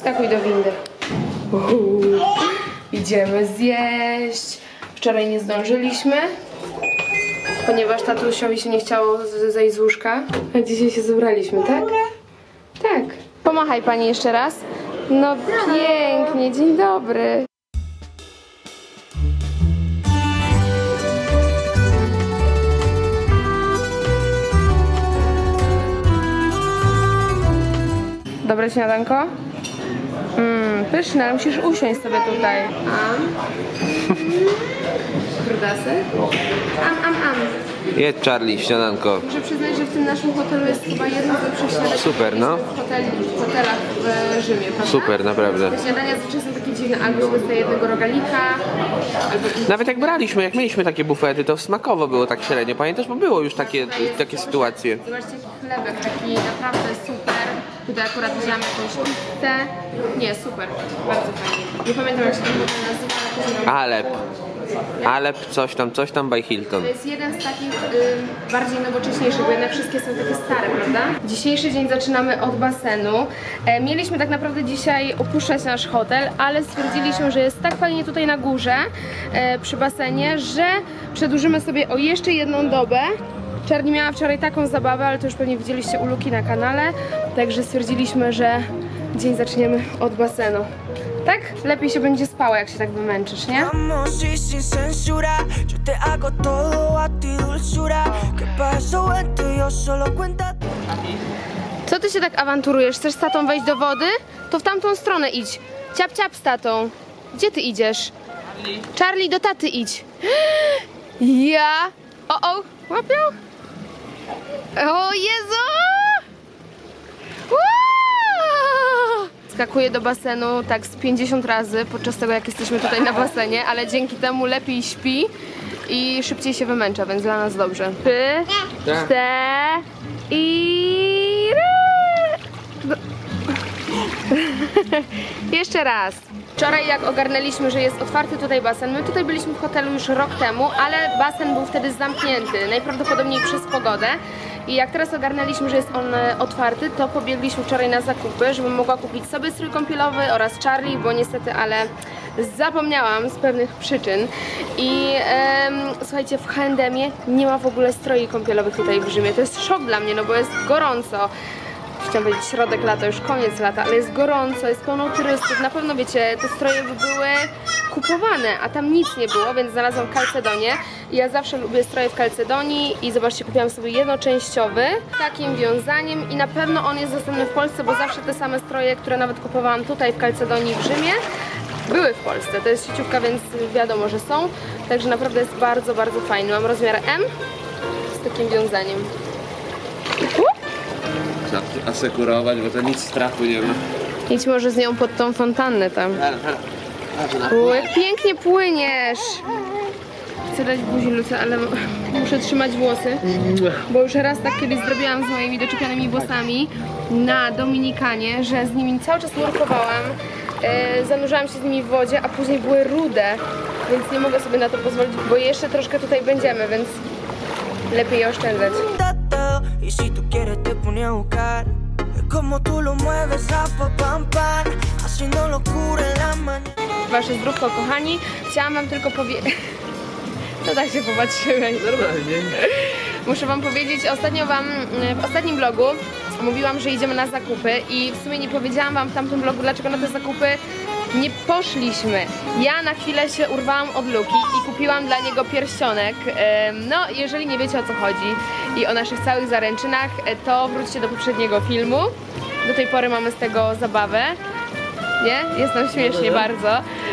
Wskakuj do windy. Idziemy zjeść. Wczoraj nie zdążyliśmy, ponieważ tatusiowi się nie chciało zejść z łóżka. A dzisiaj się zebraliśmy, tak? Tak. Pomachaj pani jeszcze raz. No pięknie, dzień dobry. Dobre śniadanko? Pyszne, ale musisz usiąść sobie tutaj. Brudasy? Jedz, Charlie, śniadanko. Muszę przyznać, że w tym naszym hotelu jest chyba jedno z lepszych śniadań. Super, no. W hotelach w Rzymie, prawda? Super, naprawdę. Te śniadania zazwyczaj są takie dziwne, albo bez jednego rogalika, albo... Nawet jak braliśmy, jak mieliśmy takie bufety, to smakowo było tak średnio. Pamiętasz, bo było już takie sytuacje. Zobaczcie, jaki chlebek, taki naprawdę super. Tutaj akurat wziąłem jakąś pizzę. Nie, super, bardzo fajnie. Nie pamiętam, jak się ten hotel nazywa, ale Alep, coś tam by Hilton. to jest jeden z takich bardziej nowocześniejszych, bo jednak wszystkie są takie stare, prawda? Dzisiejszy dzień zaczynamy od basenu. Mieliśmy tak naprawdę dzisiaj opuszczać nasz hotel, ale stwierdziliśmy, że jest tak fajnie tutaj na górze przy basenie, że przedłużymy sobie o jeszcze jedną dobę. Charlie miała wczoraj taką zabawę, ale to już pewnie widzieliście u Luki na kanale, także stwierdziliśmy, że dzień zaczniemy od basenu. Tak? Lepiej się będzie spało, jak się tak wymęczysz, nie? Co ty się tak awanturujesz? Chcesz z tatą wejść do wody? To w tamtą stronę idź. Ciap, ciap z tatą. Gdzie ty idziesz? Charlie, do taty idź. Ja? O, łapią? O Jezu! Skakuję do basenu tak z 50 razy podczas tego, jak jesteśmy tutaj na basenie, ale dzięki temu lepiej śpi i szybciej się wymęcza, więc dla nas dobrze. 3, 4 i... Jeszcze raz. Wczoraj jak ogarnęliśmy, że jest otwarty tutaj basen, my tutaj byliśmy w hotelu już rok temu, ale basen był wtedy zamknięty, najprawdopodobniej przez pogodę. I jak teraz ogarnęliśmy, że jest on otwarty, to pobiegliśmy wczoraj na zakupy, żebym mogła kupić sobie strój kąpielowy oraz Charlie, bo niestety, ale zapomniałam z pewnych przyczyn. I słuchajcie, w H&M-ie nie ma w ogóle stroi kąpielowych tutaj w Rzymie. To jest szok dla mnie, no bo jest gorąco. Chciałam powiedzieć środek lata, już koniec lata, ale jest gorąco, jest pełno turystów. Na pewno wiecie, te stroje by były kupowane, a tam nic nie było, więc znalazłam w Calcedonie. I ja zawsze lubię stroje w Calcedonii i zobaczcie, kupiłam sobie jednoczęściowy z takim wiązaniem i na pewno on jest dostępny w Polsce, bo zawsze te same stroje, które nawet kupowałam tutaj w Calcedonii w Rzymie, były w Polsce. To jest sieciówka, więc wiadomo, że są. Także naprawdę jest bardzo, bardzo fajny. Mam rozmiar M z takim wiązaniem. Asekurować, bo to nic strachu nie ma. Idź może z nią pod tą fontannę tam. Jak pięknie płyniesz! Chcę dać buzi Luce, ale muszę trzymać włosy, bo już raz tak kiedyś zrobiłam z moimi doczepianymi włosami na Dominikanie, że z nimi cały czas nurkowałam, zanurzałam się z nimi w wodzie, a później były rude, więc nie mogę sobie na to pozwolić, bo jeszcze troszkę tutaj będziemy, więc lepiej je oszczędzać. Wasze zdrówko, kochani. Chciałam wam tylko powiedzieć... No tak się popatrzyłeś. Normalnie. Muszę wam powiedzieć, w ostatnim vlogu mówiłam, że idziemy na zakupy i w sumie nie powiedziałam wam w tamtym vlogu, dlaczego na te zakupy nie poszliśmy. Ja na chwilę się urwałam od Luki i kupiłam dla niego pierścionek. No, jeżeli nie wiecie, o co chodzi i o naszych całych zaręczynach, to wróćcie do poprzedniego filmu. Do tej pory mamy z tego zabawę. Nie? Jest nam śmiesznie bardzo.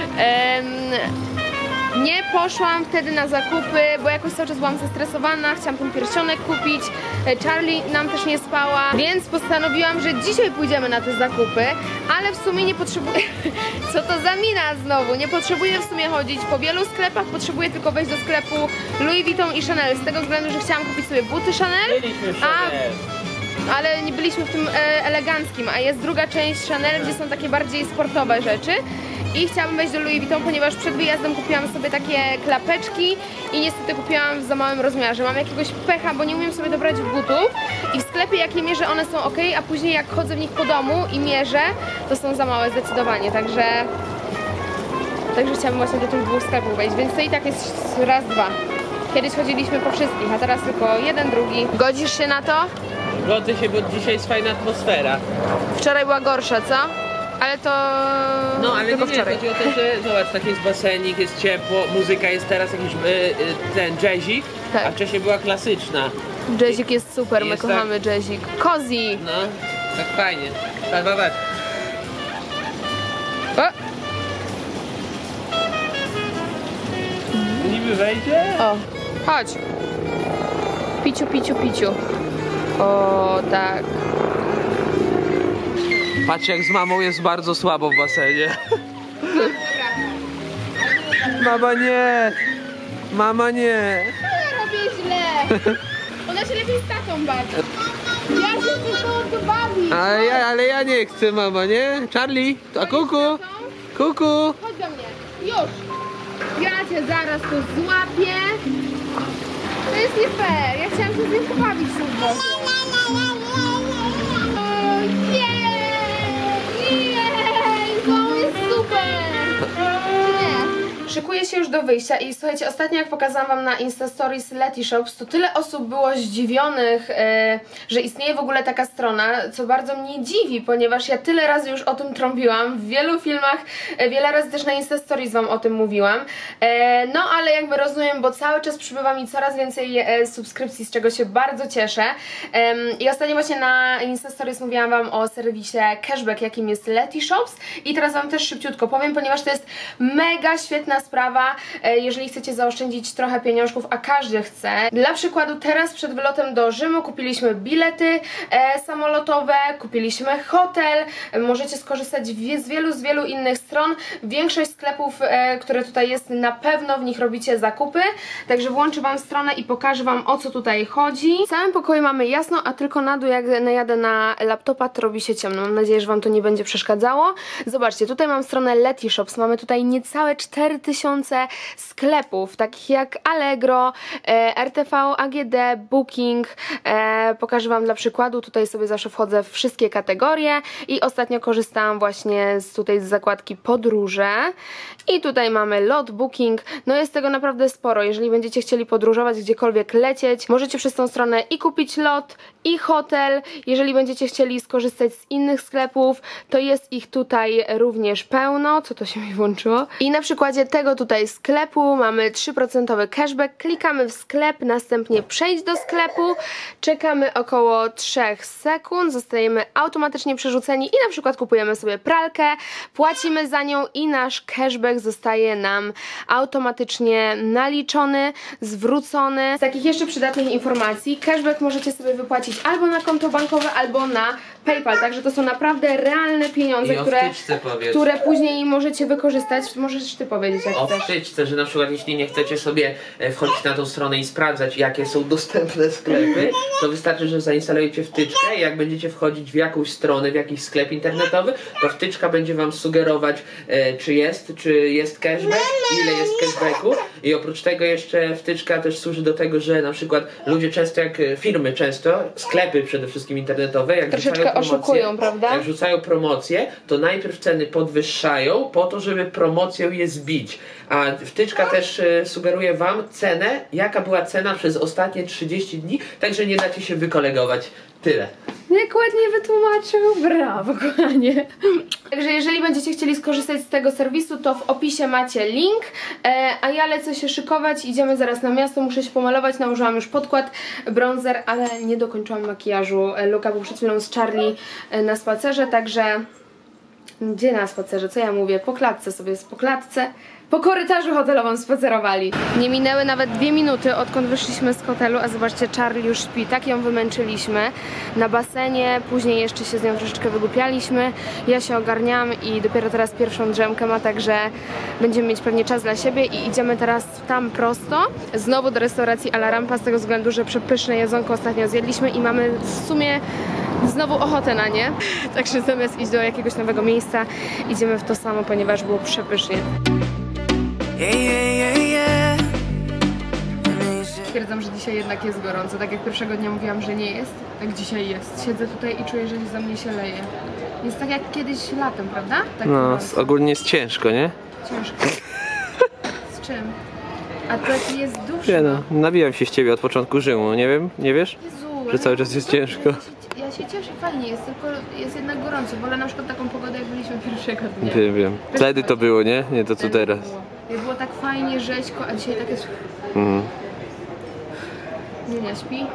Nie poszłam wtedy na zakupy, bo jakoś cały czas byłam zestresowana, chciałam ten pierścionek kupić. Charlie nam też nie spała, więc postanowiłam, że dzisiaj pójdziemy na te zakupy, ale w sumie nie potrzebuję... Co to za mina znowu? Nie potrzebuję w sumie chodzić po wielu sklepach, potrzebuję tylko wejść do sklepu Louis Vuitton i Chanel, z tego względu, że chciałam kupić sobie buty Chanel, ale nie byliśmy w tym eleganckim, a jest druga część Chanel, gdzie są takie bardziej sportowe rzeczy. I chciałabym wejść do Louis Vuitton, ponieważ przed wyjazdem kupiłam sobie takie klapeczki i niestety kupiłam w za małym rozmiarze. Mam jakiegoś pecha, bo nie umiem sobie dobrać butów i w sklepie jak je mierzę, one są ok, a później jak chodzę w nich po domu i mierzę, to są za małe zdecydowanie, także chciałabym właśnie do tych dwóch sklepów wejść, więc to i tak jest raz, dwa. Kiedyś chodziliśmy po wszystkich, a teraz tylko jeden, drugi. Godzisz się na to? Godzę się, bo dzisiaj jest fajna atmosfera. Wczoraj była gorsza, co? Ale to No ale tylko nie, wczoraj. chodzi o to, że zobacz, tak jest basenik, jest ciepło, muzyka jest teraz jakiś ten jazzik, Tak. a wcześniej była klasyczna. Jazzik jest super, my Jest kochamy jazzik. Cozy! No, tak fajnie. Patrz. O! Niby wejdzie? O, chodź. Piciu, piciu, piciu. O, tak. Patrz, jak z mamą jest bardzo słabo w basenie. Mama nie! Mama nie! Ja robię źle. Ona się lepiej z tatą bawi. Ja się chcę tu bawić. Ale ja nie chcę, mama, nie? Charlie, a kuku! Kuku! Chodź do mnie. Już. Ja cię zaraz tu złapię. To jest nie fair. Ja chciałam się z nim pobawić w wodzie. Jej, to jest super. Nie. Szykuję się już do wyjścia i słuchajcie, ostatnio jak pokazałam wam na Insta Stories Letty Shops, to tyle osób było zdziwionych, że istnieje w ogóle taka strona, co bardzo mnie dziwi, ponieważ ja tyle razy już o tym trąbiłam, w wielu filmach, wiele razy też na Insta Stories wam o tym mówiłam, no ale jakby rozumiem, bo cały czas przybywa mi coraz więcej subskrypcji, z czego się bardzo cieszę. I ostatnio właśnie na Insta Stories mówiłam wam o serwisie cashback, jakim jest Letty Shops i teraz wam też szybciutko powiem, ponieważ to jest mega świetna sprawa, jeżeli chcecie zaoszczędzić trochę pieniążków, a każdy chce. Dla przykładu teraz przed wylotem do Rzymu kupiliśmy bilety samolotowe, kupiliśmy hotel, możecie skorzystać z wielu innych stron. Większość sklepów, które tutaj jest, na pewno w nich robicie zakupy, także włączę wam stronę i pokażę wam, o co tutaj chodzi. W samym pokoju mamy jasno, a tylko na dół jak najadę na laptopa, to robi się ciemno. Mam nadzieję, że wam to nie będzie przeszkadzało. Zobaczcie, tutaj mam stronę Letty Shops, mamy tutaj niecałe 4000 sklepów, takich jak Allegro, RTV, AGD, Booking. Pokażę wam dla przykładu, tutaj sobie zawsze wchodzę w wszystkie kategorie i ostatnio korzystałam właśnie z zakładki podróże i tutaj mamy lot, booking, no jest tego naprawdę sporo. Jeżeli będziecie chcieli podróżować, gdziekolwiek lecieć, możecie przez tą stronę i kupić lot, i hotel. Jeżeli będziecie chcieli skorzystać z innych sklepów, to jest ich tutaj również pełno. Co to się mi włączyło? I na przykładzie tego tutaj sklepu mamy 3% cashback, klikamy w sklep, następnie przejdź do sklepu, czekamy około 3 sekund, zostajemy automatycznie przerzuceni i na przykład kupujemy sobie pralkę, płacimy za nią i nasz cashback zostaje nam automatycznie naliczony, zwrócony. Z takich jeszcze przydatnych informacji, cashback możecie sobie wypłacić albo na konto bankowe, albo na PayPal, także to są naprawdę realne pieniądze, które później możecie wykorzystać. Możesz ty powiedzieć, jak o chcesz. wtyczce, że na przykład jeśli nie chcecie sobie wchodzić na tą stronę i sprawdzać, jakie są dostępne sklepy, to wystarczy, że zainstalujecie wtyczkę i jak będziecie wchodzić w jakąś stronę, w jakiś sklep internetowy, to wtyczka będzie wam sugerować, czy jest cashback, ile jest cashbacku i oprócz tego jeszcze wtyczka też służy do tego, że na przykład ludzie często, firmy często, sklepy przede wszystkim internetowe, jak troszeczkę oszukują, prawda? Jak rzucają promocje, to najpierw ceny podwyższają po to, żeby promocją je zbić. A wtyczka też sugeruje wam cenę, jaka była cena przez ostatnie 30 dni, także nie dacie się wykolegować. Tyle. Jak ładnie wytłumaczył, brawo kochanie. Także jeżeli będziecie chcieli skorzystać z tego serwisu, to w opisie macie link, a ja lecę się szykować, idziemy zaraz na miasto, muszę się pomalować, nałożyłam już podkład, bronzer, ale nie dokończyłam makijażu. Luka był przed chwilą z Charlie na spacerze, także... Gdzie na spacerze? Co ja mówię? Po klatce sobie, po klatce. Po korytarzu hotelowym spacerowali. Nie minęły nawet 2 minuty, odkąd wyszliśmy z hotelu, a zobaczcie, Charlie już śpi. Tak ją wymęczyliśmy na basenie, później jeszcze się z nią troszeczkę wygłupialiśmy. Ja się ogarniam i dopiero teraz pierwszą drzemkę ma, także będziemy mieć pewnie czas dla siebie i idziemy teraz tam prosto. Znowu do restauracji A La Rampa, z tego względu, że przepyszne jedzonko ostatnio zjedliśmy i mamy w sumie znowu ochotę na nie. Także zamiast iść do jakiegoś nowego miejsca, idziemy w to samo, ponieważ było przepysznie. Stwierdzam, że dzisiaj jednak jest gorąco. Tak jak pierwszego dnia mówiłam, że nie jest, tak dzisiaj jest. Siedzę tutaj i czuję, że za mnie się leje. Jest tak jak kiedyś latem, prawda? Tak No, gorąco. ogólnie jest ciężko, nie? Ciężko. Z czym? A to jest duszno. Nie no, nabijam się z ciebie od początku Rzymu, nie wiem, nie wiesz? Jezu, Że cały czas jest ciężko. Ja się cieszę, fajnie jest, tylko jest jednak gorąco. Wolę na przykład taką pogodę, jak byliśmy pierwszego dnia. Wiem. Wtedy to było, nie? Nie to co teraz. Było tak fajnie, rzeźko, a dzisiaj tak jest... Mhm. Nie śpi?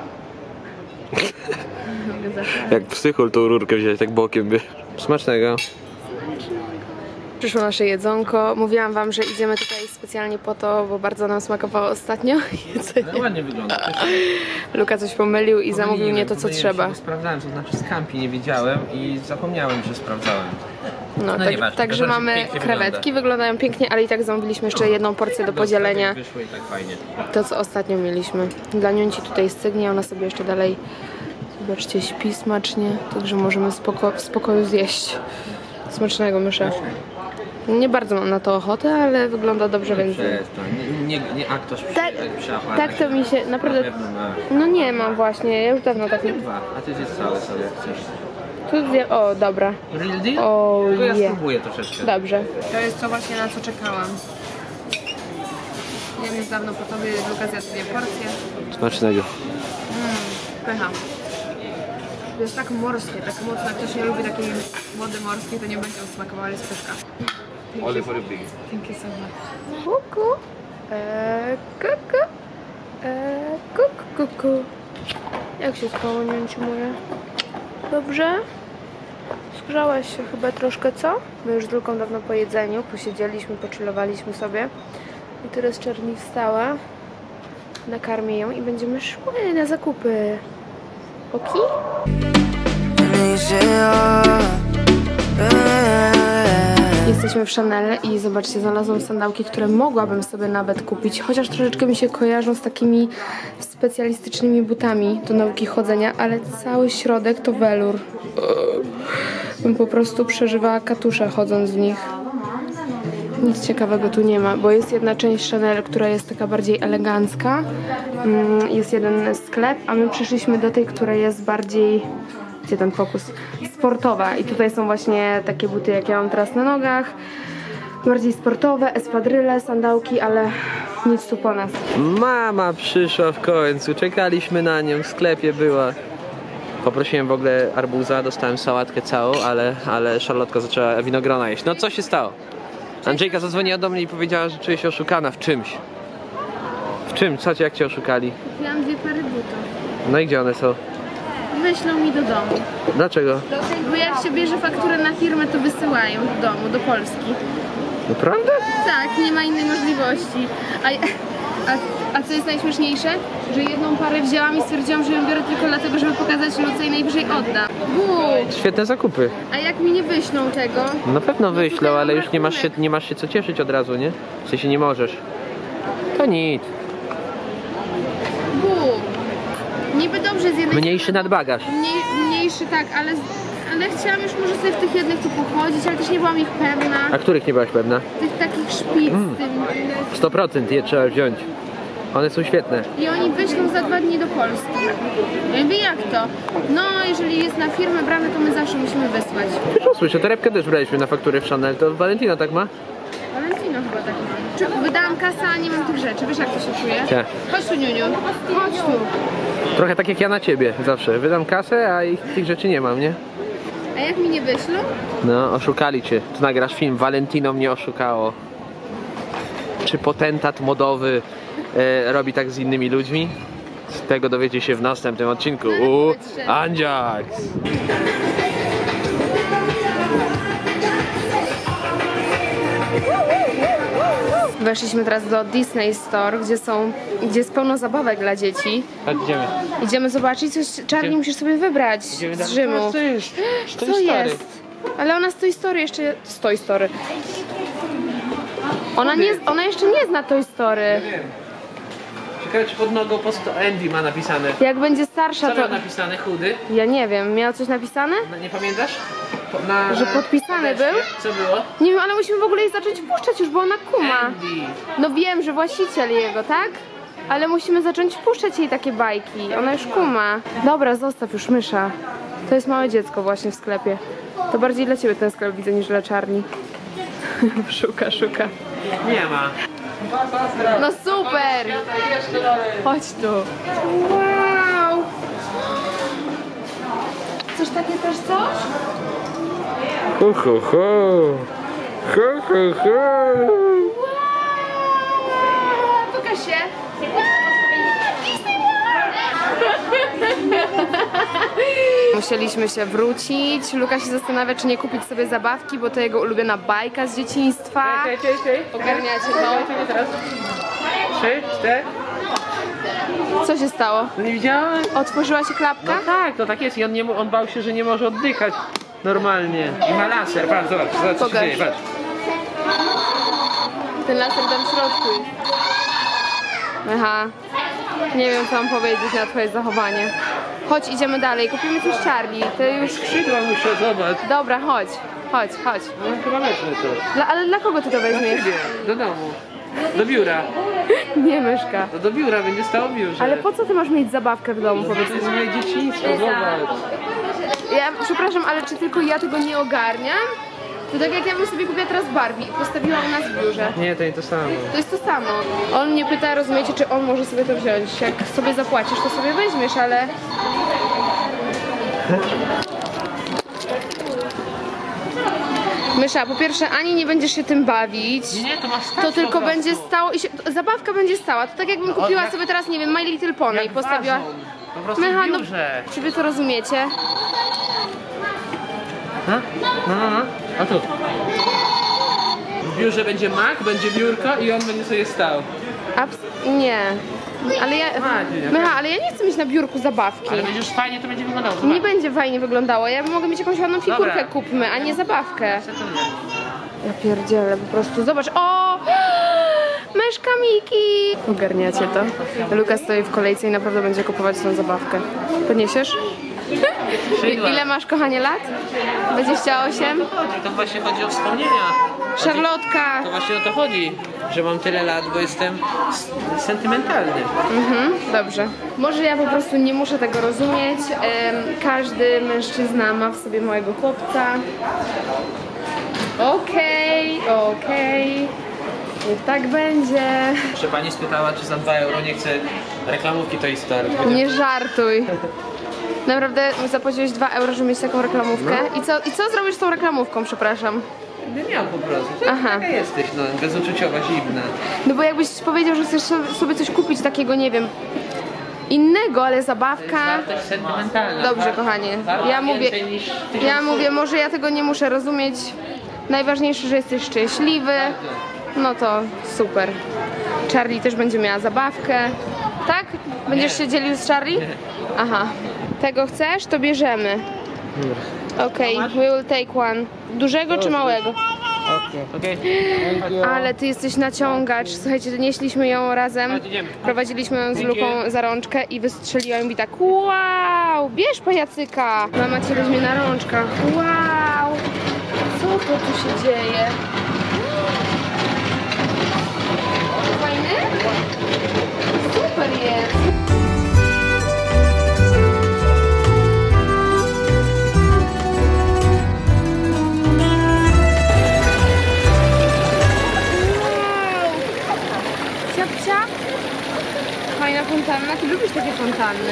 Mogę zacząć. Jak psychol tą rurkę wziąć, tak bokiem, wiesz. Smacznego. Przyszło nasze jedzonko. Mówiłam wam, że idziemy tutaj specjalnie po to, bo bardzo nam smakowało ostatnio jedzenie. No ładnie wygląda. Luka coś pomylił i zamówił nie to, co trzeba. Sprawdzałem, to znaczy scampi nie wiedziałem i zapomniałem, że sprawdzałem. No, nieważne. także To mamy pięknie krewetki, wyglądają pięknie, ale i tak zamówiliśmy jeszcze jedną porcję do podzielenia. Wyszło i tak fajnie. To, co ostatnio mieliśmy. Dla Niunci tutaj stygnie, ona sobie jeszcze dalej, zobaczcie, śpi smacznie, także możemy w spokoju zjeść. Smacznego, mysza. Nie bardzo mam na to ochotę, ale wygląda dobrze, więc... Nie aktorz Tak to mi się naprawdę... No nie mam właśnie, ja już dawno tak... Dwa, a ty zjedz całe sobie jak chcesz. Tu zje... O, dobra. Real deal? O, To ja je. spróbuję troszeczkę. Dobrze. To jest to właśnie, na co czekałam. Jem już dawno po tobie, Luka zjadł 2 porcje. Smacznego. Pycha. To jest tak morskie, tak mocno. Jak ktoś nie lubi takiej wody morskiej, to nie będzie smakowało, ale jest pyszka. Olive for the pig. Thank you so much. Kuku. Kuku. Kuku. Jak się spało, Niunciu moje? Dobrze? Zgrzałaś się chyba troszkę, co? My już z Luką dawno po jedzeniu posiedzieliśmy, pochillowaliśmy sobie. I teraz Czerni wstała. Nakarmię ją i będziemy szły na zakupy. Oki? Jesteśmy w Chanel i zobaczcie, znalazłam sandałki, które mogłabym sobie nawet kupić, chociaż troszeczkę mi się kojarzą z takimi specjalistycznymi butami do nauki chodzenia, ale cały środek to welur. Bym po prostu przeżywała katusze chodząc w nich. Nic ciekawego tu nie ma, bo jest jedna część Chanel, która jest taka bardziej elegancka. Jest jeden sklep, a my przyszliśmy do tej, która jest bardziej... Gdzie ten fokus? Sportowa. I tutaj są właśnie takie buty, jak ja mam teraz na nogach. Bardziej sportowe, espadryle, sandałki, ale nic tu po nas. Mama przyszła w końcu, czekaliśmy na nią, w sklepie była. Poprosiłem w ogóle arbuza, dostałem sałatkę całą, ale Charlotka zaczęła winogrona jeść. No co się stało? Andrzejka zadzwoniła do mnie i powiedziała, że czuje się oszukana w czymś. W czym? Jak cię oszukali? Kupiłam 2 pary butów. No i gdzie one są? Wyślą mi do domu. Dlaczego? Bo jak się bierze fakturę na firmę, to wysyłają do domu, do Polski. Naprawdę? Tak, nie ma innej możliwości. A co jest najśmieszniejsze? Że jedną parę wzięłam i stwierdziłam, że ją biorę tylko dlatego, żeby pokazać Luce i najwyżej odda. Świetne zakupy. A jak mi nie wyślą tego? Na pewno wyślą, tutaj ale mam już nie masz się co cieszyć od razu, nie? W sensie nie możesz. To nic. Niby dobrze z jednej Mniejszy nadbagaż. Mniejszy tak, ale chciałam już może sobie w tych jednych tu pochodzić, ale też nie byłam ich pewna. A których nie byłaś pewna? Tych takich szpic z tym. 100% je trzeba wziąć. One są świetne. I oni wyślą za 2 dni do Polski. Ja mówię, jak to? No, jeżeli jest na firmę brane, to my zawsze musimy wysłać. Słyszę, torebkę też braliśmy na fakturę w Chanel, to Valentino tak ma? Valentino chyba tak ma. Czy wydałam kasę, a nie mam tych rzeczy. Wiesz, jak to się czuje? Tak. Chodź tu, Niuniu. Chodź tu. Trochę tak jak ja na ciebie zawsze. Wydam kasę, a tych rzeczy nie mam, nie? A jak mi nie wyślą? No, oszukali cię. Tu nagrasz film, Valentino mnie oszukało. Czy potentat modowy robi tak z innymi ludźmi? Z tego dowiecie się w następnym odcinku. Andziaks! Weszliśmy teraz do Disney Store, gdzie jest pełno zabawek dla dzieci. Chodź, idziemy. Idziemy zobaczyć coś. Czarni musisz sobie wybrać z Rzymu. Co jest? Ale ona z Toy Story jeszcze... Z Toy Story. Ona jeszcze nie zna Toy Story. Ciekawe, czy pod nogą Andy ma napisane. Jak będzie starsza, Co to... miał napisane, chudy? Ja nie wiem, miał coś napisane? No, nie pamiętasz? Że podpisany deście. był? Co było? Nie wiem, ale musimy w ogóle jej zacząć puszczać już, bo ona kuma. Andy. No wiem, że właściciel jego, tak? Ale musimy zacząć puszczać jej takie bajki. Ona już kuma. Dobra, zostaw już mysza. To jest małe dziecko właśnie w sklepie. To bardziej dla ciebie ten sklep widzę niż dla Charlie. Szuka. Nie ma. No super! Chodź tu. Wow! Coś takie też coś? Ho, ho, ho. Ho, ho, ho. Pokaż się. Musieliśmy się wrócić. Luka się zastanawia, czy nie kupić sobie zabawki, bo to jego ulubiona bajka z dzieciństwa. Czekaj. Ogarniacie to? Czekaj teraz. 3, 4. Co się stało? No nie widziałem? Otworzyła się klapka? No tak, to tak jest i on bał się, że nie może oddychać normalnie. I ma laser, patrz, zobacz co się Pokaż. dzieje, patrz. Ten laser tam w środku. Aha. Nie wiem, co mam powiedzieć na twoje zachowanie. Chodź, idziemy dalej. Kupimy coś Charlie. Ty już... Skrzydła muszę, zobacz. Dobra, chodź. No chyba weźmy to. Ale dla kogo ty to weźmiesz? Ciebie, do domu. Do biura. Nie, myszka. No do biura, będzie stało w biurze. Ale po co ty masz mieć zabawkę w domu, powiedz To mi? jest moje dzieciństwo, zobacz. Ja przepraszam, ale czy tylko ja tego nie ogarniam? To tak jak ja bym sobie kupiła teraz Barbie i postawiła u nas w biurze. Nie, to nie to samo. To jest to samo. On mnie pyta, rozumiecie, czy on może sobie to wziąć. Jak sobie zapłacisz, to sobie weźmiesz, ale... Mysza, po pierwsze, ani nie będziesz się tym bawić. Nie, to masz stać To tylko po prostu. będzie stało i się, zabawka będzie stała. To tak jakbym kupiła jak- sobie teraz, nie wiem, My Little Pony i Jak postawiła... wazon. Po prostu Mycha, w no, biurze. czy wy to rozumiecie? No. A tu. W biurze będzie mak, będzie biurko i on będzie sobie stał. Nie. Ale ja... Ładnie. Mycha, ale ja nie chcę mieć na biurku zabawki. Ale będzie już fajnie to będzie wyglądało. Nie Zobacz. będzie fajnie wyglądało. Ja mogę mieć jakąś ładną figurkę, Dobra. kupmy, a nie zabawkę. Co to jest? Ja pierdzielę, po prostu. Zobacz, o! Myszka Miki! Ogarniacie to? Luka stoi w kolejce i naprawdę będzie kupować tą zabawkę. Podniesiesz? Skrzydła. Ile masz, kochanie, lat? 28? To właśnie chodzi o wspomnienia. Szarlotka! To właśnie o to chodzi, że mam tyle lat, bo jestem sentymentalny. Dobrze. Może ja po prostu nie muszę tego rozumieć. Każdy mężczyzna ma w sobie małego chłopca. Okej. Niech tak będzie. Że pani spytała, czy za 2 euro nie chce reklamówki Toy Story. Nie żartuj. Naprawdę zapłaciłeś 2 euro, żeby mieć taką reklamówkę? I co zrobisz z tą reklamówką, przepraszam? Gdy miał po prostu. Aha. Taka jesteś, no, bezuczuciowa, zimna. No bo jakbyś powiedział, że chcesz sobie coś kupić takiego, nie wiem, innego, ale zabawka... Wartość sentymentalna. Dobrze, kochanie. Warta Ja mówię, więcej niż 1000 ja mówię, słów. może ja tego nie muszę rozumieć. Najważniejsze, że jesteś szczęśliwy. No to super. Charlie też będzie miała zabawkę. Tak? Będziesz się dzielił z Charlie? Aha. Tego chcesz? To bierzemy. Okej, we will take one. Dużego czy małego? Okej. Ale ty jesteś naciągacz. Słuchajcie, nieśliśmy ją razem. Idziemy. Prowadziliśmy ją z Dzięki. Luką za rączkę i wystrzeliła mi tak: wow, bierz pajacyka. Mama cię weźmie na rączkach. Wow, co to tu się dzieje? Fajny? Super jest. Wow! Ciap, ciap. Fajna fontanna. Ty lubisz takie fontanny.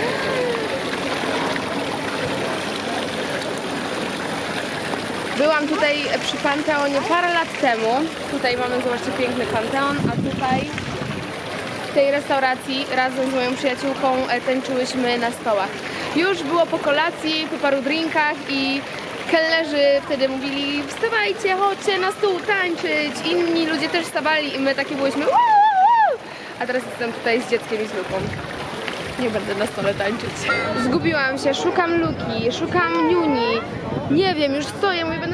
Byłam tutaj przy Panteonie parę lat temu. Tutaj mamy, zobaczcie, piękny Panteon, a tutaj w tej restauracji razem z moją przyjaciółką tańczyłyśmy na stołach. Już było po kolacji, po paru drinkach i kelnerzy wtedy mówili: wstawajcie, chodźcie na stół tańczyć. Inni ludzie też wstawali i my takie byłyśmy: "Woo, woo, woo". A teraz jestem tutaj z dzieckiem i z Luką. Nie będę na stole tańczyć. Zgubiłam się, szukam Luki, szukam Niuni. Nie wiem, już stoję, mówię, będę do nich dzwonić.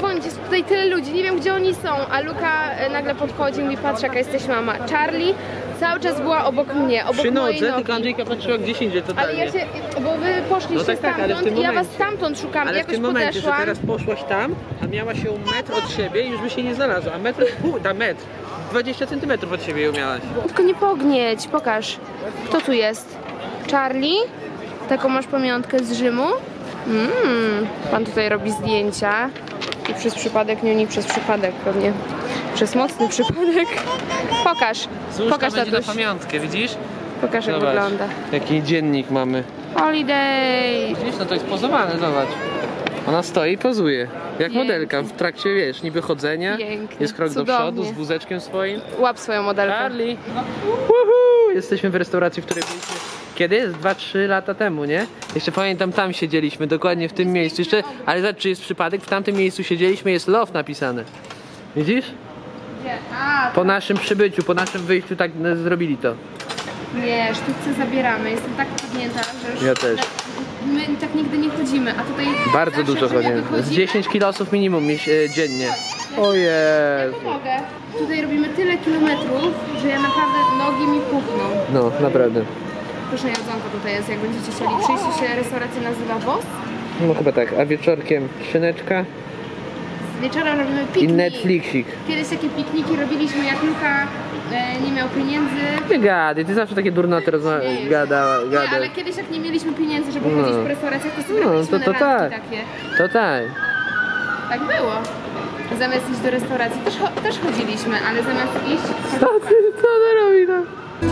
dzwonić, jest tutaj tyle ludzi, nie wiem gdzie oni są, a Luka nagle podchodzi i mówi, patrz jaka jesteś mama. Charlie cały czas była obok mnie, obok Przy mojej nodze, nogi. tylko Andrzejka patrzyła gdzieś indziej Ale totalnie. ja się, bo wy poszliście No tak, ale w stamtąd tym i ja was momencie. stamtąd szukam, Ale w jakoś tym momencie, że podeszłam. teraz poszłaś tam, a miałaś ją metr od siebie i już by się nie znalazła, a metr, metr, 20 cm od siebie ją miałaś. Tylko nie pognieć, pokaż. Kto tu jest? Charlie? Taką masz pamiątkę z Rzymu? Pan tutaj robi zdjęcia. I przez przypadek, nie przez przypadek pewnie. Przez mocny przypadek. Pokaż. Pokaż, będzie na tatuś. pamiątkę, widzisz? Pokaż jak Zobacz, wygląda. jaki dziennik mamy. Holiday. Widzisz, no to jest pozowane, zobacz. Ona stoi i pozuje. Jak Pięknie. modelka w trakcie, wiesz, niby chodzenia. Pięknie. Jest krok do Cudownie. przodu z wózeczkiem swoim. Łap swoją modelkę. Charlie! Woohoo! Jesteśmy w restauracji, w której byliśmy. Kiedy? 2-3 lata temu, nie? Jeszcze pamiętam, tam siedzieliśmy, dokładnie w tym miejscu. Jeszcze, ale zobacz, czy jest przypadek? W tamtym miejscu siedzieliśmy, jest love napisane. Widzisz? Gdzie? A, Po naszym przybyciu, po naszym wyjściu tak zrobili to. nie, sztućce zabieramy. Jestem tak podnięta, że już Ja też. my tak nigdy nie chodzimy. A tutaj Bardzo zawsze, dużo że nie chodzimy. Z wychodzimy. 10 kilosów minimum dziennie. Ojej. Mogę. Tutaj robimy tyle kilometrów, że ja naprawdę nogi mi puchną. No, naprawdę. Proszę, jedzonko tutaj jest, jak będziecie chcieli przyjść, się restauracja nazywa Boss. No chyba tak, a wieczorkiem szyneczka Wieczorem robimy i piknik. Netflixik. Kiedyś takie pikniki robiliśmy, jak Luka nie miał pieniędzy. Nie gadaj, ty zawsze takie durnoty Nie, gada. Nie, ale kiedyś jak nie mieliśmy pieniędzy, żeby No. chodzić po restauracjach, to sobie No, robiliśmy to na tak. randki takie. To tak. Tak było. Zamiast iść do restauracji też chodziliśmy, ale zamiast iść... Co ona robi tam?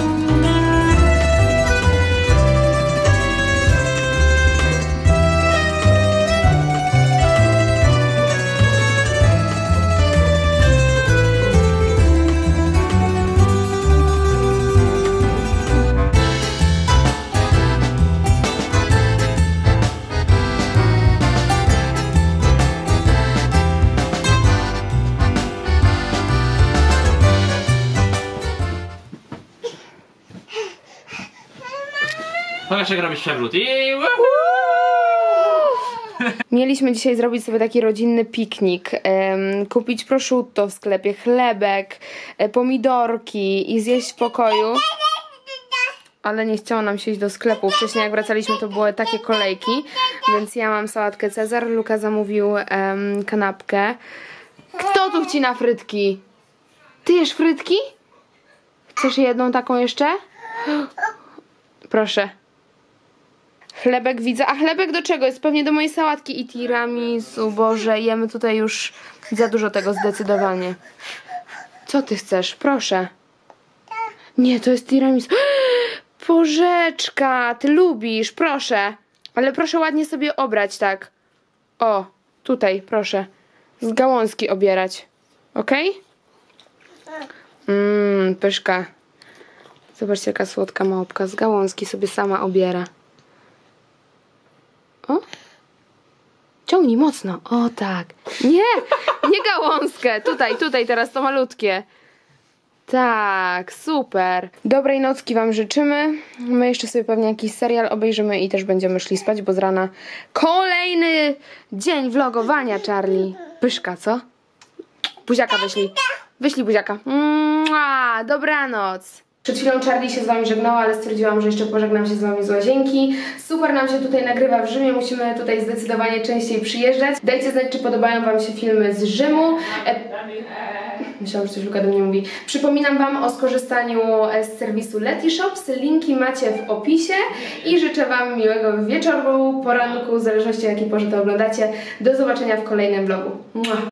Pokaż jak robisz przewrót i Mieliśmy dzisiaj zrobić sobie taki rodzinny piknik, kupić prosciutto w sklepie, chlebek, pomidorki i zjeść w pokoju. Ale nie chciało nam się iść do sklepu. Wcześniej jak wracaliśmy, to były takie kolejki, więc ja mam sałatkę Cezar, Luka zamówił kanapkę. Kto tu wcina frytki? Ty jesz frytki? Chcesz jedną taką jeszcze? Proszę. Chlebek widzę. A chlebek do czego? Jest pewnie do mojej sałatki i tiramisu. Boże, jemy tutaj już za dużo tego zdecydowanie. Co ty chcesz? Proszę. Nie, to jest tiramisu. Porzeczka, ty lubisz, proszę. Ale proszę ładnie sobie obrać tak. O, tutaj, proszę. Z gałązki obierać. Okej? Pyszka. Zobaczcie, jaka słodka małpka. Z gałązki sobie sama obiera. O? Ciągnij mocno. O tak. Nie, nie gałązkę. Tutaj teraz to malutkie. Tak, super. Dobrej nocki wam życzymy. My jeszcze sobie pewnie jakiś serial obejrzymy i też będziemy szli spać, bo z rana kolejny dzień vlogowania, Charlie. Pyszka, co? Buziaka wyślij. Wyślij buziaka. Mua, dobranoc. Przed chwilą Charlie się z wami żegnała, ale stwierdziłam, że jeszcze pożegnam się z wami z łazienki. Super nam się tutaj nagrywa w Rzymie, musimy tutaj zdecydowanie częściej przyjeżdżać. Dajcie znać, czy podobają wam się filmy z Rzymu. Myślałam, że coś Luka do mnie mówi. Przypominam wam o skorzystaniu z serwisu Letyshops. Linki macie w opisie i życzę wam miłego wieczoru, poranku, w zależności o jakiej porze to oglądacie. Do zobaczenia w kolejnym vlogu. Mua.